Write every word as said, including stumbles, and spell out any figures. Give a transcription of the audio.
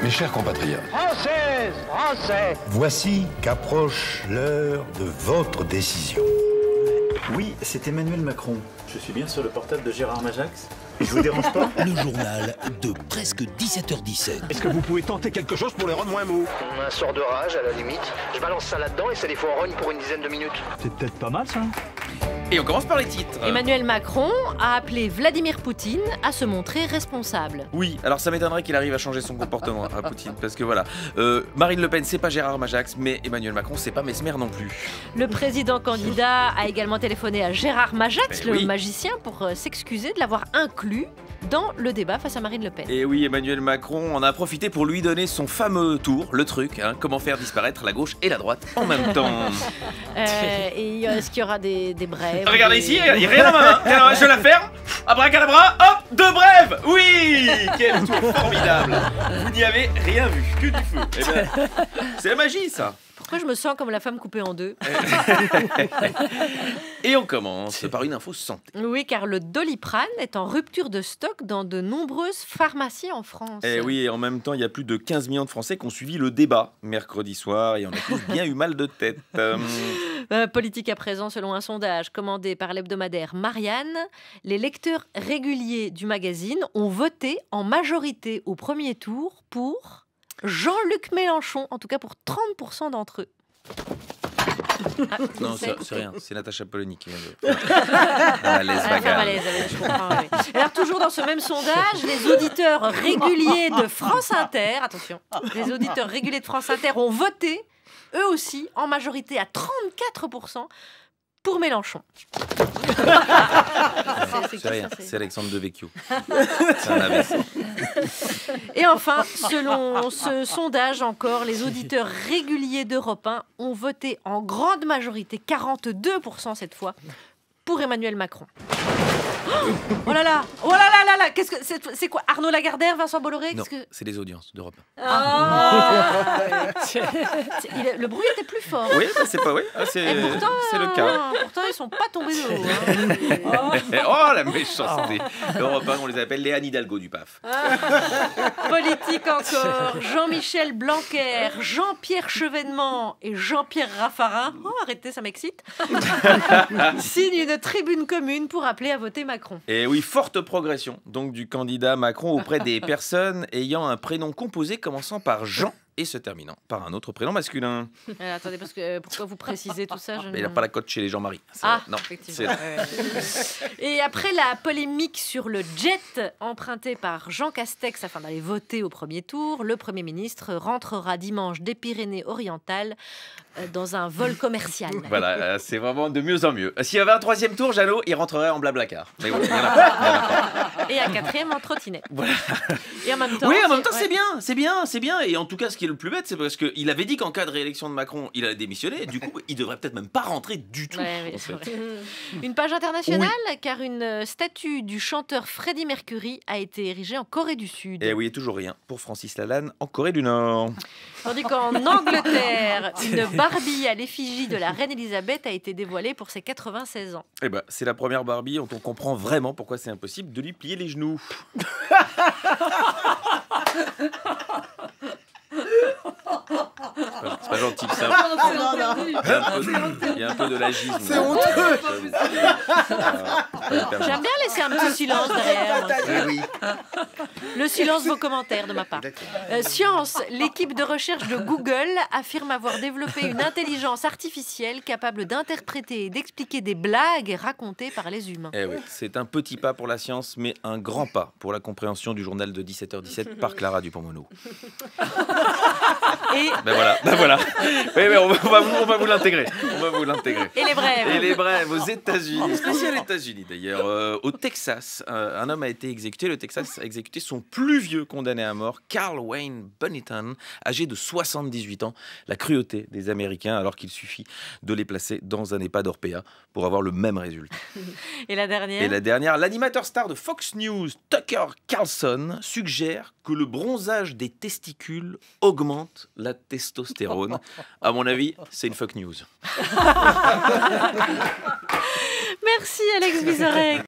Mes chers compatriotes, Française, Français, voici qu'approche l'heure de votre décision. Oui, c'est Emmanuel Macron. Je suis bien sur le portable de Gérard Majax. Je vous dérange pas? Le journal de presque dix-sept heures dix-sept. Est-ce que vous pouvez tenter quelque chose pour les rendre moins mous? Un sort de rage à la limite. Je balance ça là-dedans et ça les fout en rogne pour une dizaine de minutes. C'est peut-être pas mal ça. Et on commence par les titres. Emmanuel Macron a appelé Vladimir Poutine à se montrer responsable. Oui, alors ça m'étonnerait qu'il arrive à changer son comportement à Poutine, parce que voilà, euh, Marine Le Pen c'est pas Gérard Majax, mais Emmanuel Macron c'est pas Mesmer non plus. Le président candidat a également téléphoné à Gérard Majax, Ben le oui. magicien, pour euh, s'excuser de l'avoir inclus dans le débat face à Marine Le Pen. Et oui, Emmanuel Macron en a profité pour lui donner son fameux tour, le truc, hein, comment faire disparaître la gauche et la droite en même temps. Euh, et euh, est-ce qu'il y aura des, des brèves? Regardez des... ici, il n'y a rien dans ma main. Rien dans ma main. Je la ferme, abracadabra, hop, deux brèves. Oui, quel tour formidable. Vous n'y avez rien vu, que du feu. Eh ben, c'est la magie ça. Pourquoi je me sens comme la femme coupée en deux? Et on commence par une info santé. Oui, car le Doliprane est en rupture de stock dans de nombreuses pharmacies en France. Et oui, et en même temps, il y a plus de quinze millions de Français qui ont suivi le débat mercredi soir et on a tous bien eu mal de tête. Euh, Euh, politique à présent, selon un sondage commandé par l'hebdomadaire Marianne, les lecteurs réguliers du magazine ont voté en majorité au premier tour pour Jean-Luc Mélenchon, en tout cas pour trente pour cent d'entre eux. Ah, non, c'est- c'est c'est rien, c'est Natacha Polony qui vient de... Dans la laisse Ah, bagarre. malaise, ouais, je comprends, oui. Alors toujours dans ce même sondage, les auditeurs réguliers de France Inter, attention, les auditeurs réguliers de France Inter ont voté, eux aussi, en majorité à trente-quatre pour cent pour Mélenchon. C'est c'est rien, c'est Alexandre Devecchio. C'est un A V C. Et enfin, selon ce sondage encore, les auditeurs réguliers d'Europe un ont voté en grande majorité, quarante-deux pour cent cette fois, pour Emmanuel Macron. Oh là là, oh là là là là, qu'est-ce que c'est, c'est quoi, Arnaud Lagardère, Vincent Bolloré? Non, Qu'est-ce que... c'est les audiences d'Europe. Ah, C'est- il est- le bruit était plus fort. Oui, bah, c'est pas oui, ah, c'est Et pourtant, c'est le cas. euh, pourtant, ils sont pas tombés de haut. hein. Oh la méchanceté. Europe un, on les appelle les Anne Hidalgo du P A F. Politique encore, Jean-Michel Blanquer, Jean-Pierre Chevènement et Jean-Pierre Raffarin, oh arrêtez, ça m'excite, signent une tribune commune pour appeler à voter Macron. Et oui, forte progression donc du candidat Macron auprès des personnes ayant un prénom composé commençant par Jean et se terminant par un autre prénom masculin. Euh, attendez, parce que euh, pourquoi vous précisez tout ça? Je Mais ne- il n'a pas la cote chez les Jean-Marie. C'est- Ah, non, effectivement. c'est- Et après la polémique sur le jet emprunté par Jean Castex afin d'aller voter au premier tour, le Premier ministre rentrera dimanche des Pyrénées-Orientales euh, dans un vol commercial. Voilà, euh, c'est vraiment de mieux en mieux. Euh, S'il y avait un troisième tour, Jeannot, il rentrerait en blablacar. Mais bon, il y en a pas, il y en a pas. Et un quatrième en trottinette. Voilà. Et en même temps, Oui, en même temps, ouais. c'est bien, c'est bien, c'est bien. Et en tout cas, ce qui est le plus bête, c'est parce qu'il avait dit qu'en cas de réélection de Macron, il allait démissionner. Et du coup, il devrait peut-être même pas rentrer du tout. Ouais, oui, en c'est fait. vrai. Une page internationale, car une euh, statue du chanteur Freddie Mercury a été érigée en Corée du Sud. Et oui, toujours rien pour Francis Lalanne en Corée du Nord. Tandis qu'en Angleterre, une Barbie à l'effigie de la reine Elisabeth a été dévoilée pour ses quatre-vingt-seize ans. Eh ben, c'est la première Barbie dont on comprend vraiment pourquoi c'est impossible de lui plier les genoux. C'est pas gentil que ça. Il y a un peu, il y a un peu de l'agisme. C'est honteux. J'aime bien laisser un petit silence derrière. Le silence vos commentaires de ma part. Euh, science, l'équipe de recherche de Google affirme avoir développé une intelligence artificielle capable d'interpréter et d'expliquer des blagues racontées par les humains. Eh oui, c'est un petit pas pour la science, mais un grand pas pour la compréhension du journal de dix-sept heures dix-sept par Clara Dupont-Moreau. Et, Ben voilà, ben voilà. Oui, mais on va, on va vous, on va vous l'intégrer. On va vous l'intégrer. et les brèves. Et les brèves aux États-Unis, spécial États-Unis d'ailleurs. Euh, au Texas, euh, un homme a été exécuté. Le Texas a exécuté son plus vieux condamné à mort, Carl Wayne Bunington, âgé de soixante-dix-huit ans. La cruauté des Américains, alors qu'il suffit de les placer dans un EHPAD Orpea pour avoir le même résultat. Et la dernière. Et la dernière, l'animateur star de Fox News, Tucker Carlson, suggère que le bronzage des testicules augmente la testostérone. À mon avis, c'est une fuck news. Merci Alex Vizorek.